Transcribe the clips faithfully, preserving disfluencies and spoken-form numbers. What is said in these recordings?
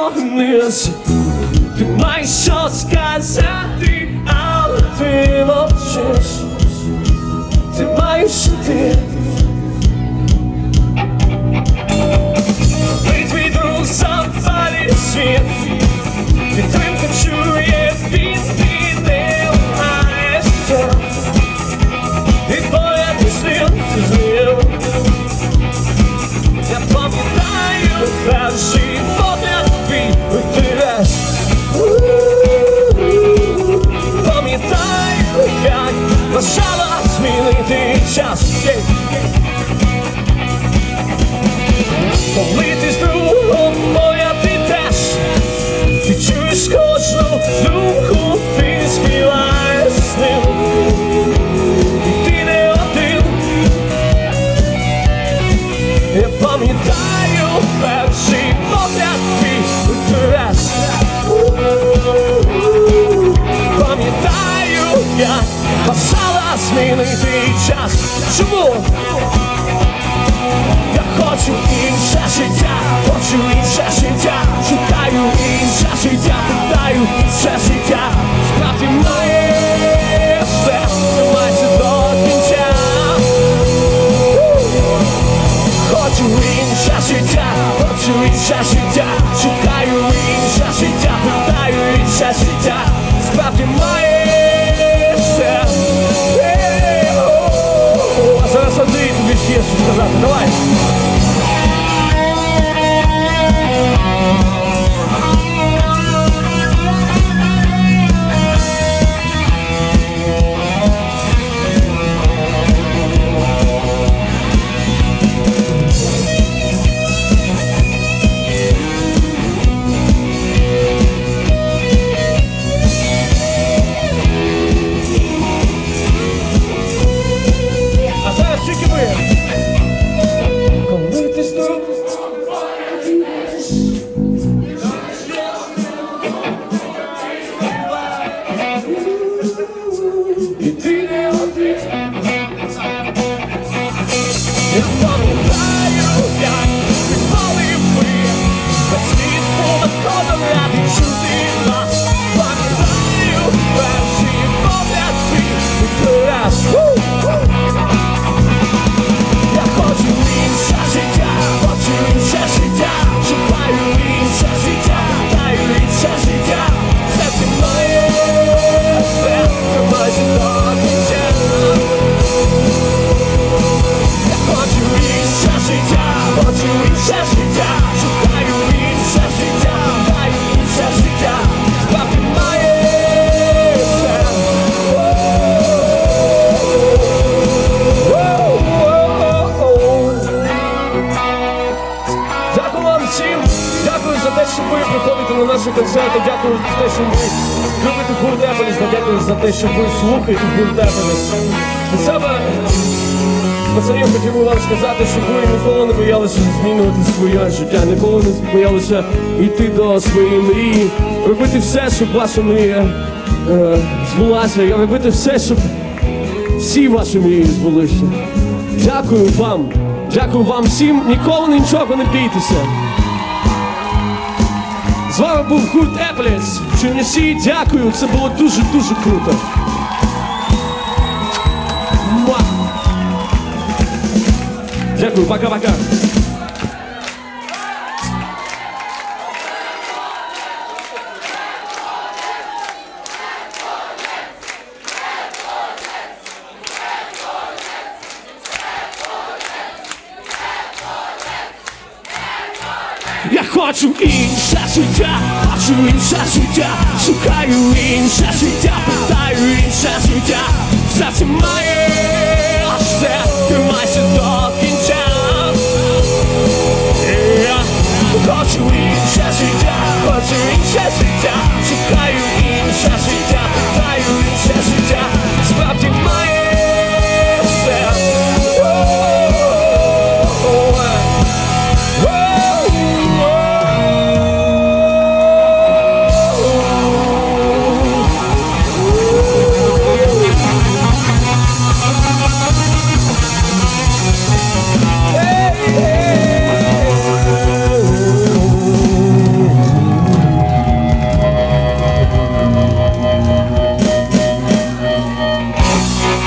вниз. Ти маєш що сказати, але ти мовчиш. Ти маєш ти. Ти твій друг запалює світ. Підтримку чує він, ти не маєш що. І твоя пісня зрів. Я пам'ятаю перший погляд твій витреш. Пам'ятаю, як бажала змінити час. Коли ти з другом моя ти теж, ти чуєш кожну думку, ти співаєш з ним. І ти не один. Я пам'ятаю перший погляд твій витреш. Пам'ятаю, як бажала змінити час. Чому? Я хочу інше життя, хочу інше життя, шукаю інше життя, питаю інше життя. Справді моє серце майже до кінця. Хочу інше життя, хочу інше життя, шукаю інше життя, питаю інше життя. Справді моє серце. А зараз Андрій тобі ще щось сказати, давай. Концерти, дякую за те, що ви любите гурт Еполіс, дякую за те, що ви слухаєте гурт Еполіс. Від себе, пацанів, хотів би вам сказати, що ви ніколи не боялися змінювати своє життя, ніколи не боялися йти до своєї мрії, робити все, щоб ваша мрія е, збулася, робити все, щоб всі ваші мрії збулися. Дякую вам, дякую вам всім, ніколи нічого не бійтеся. З вами був гурт Еполіс. Чернівці, дякую, це було дуже-дуже круто. Муа. Дякую, пока-пока. Я хочу інше життя, хочу інше життя, шукаю інше життя, питаю інше життя. Серце має, аж все, тримайся до кінця. Я хочу інше життя, хочу інше життя, шукаю інше життя, питаю інше життя. Справді має все.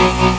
Thank